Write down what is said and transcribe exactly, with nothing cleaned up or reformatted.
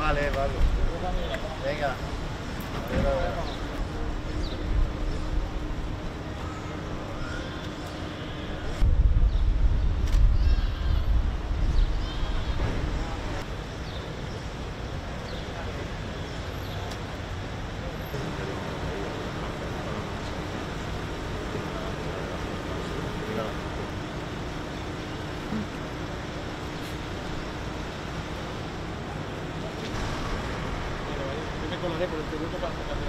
vale, vale. Venga. A ver, a ver. Yo me colaré por el tributo para sacar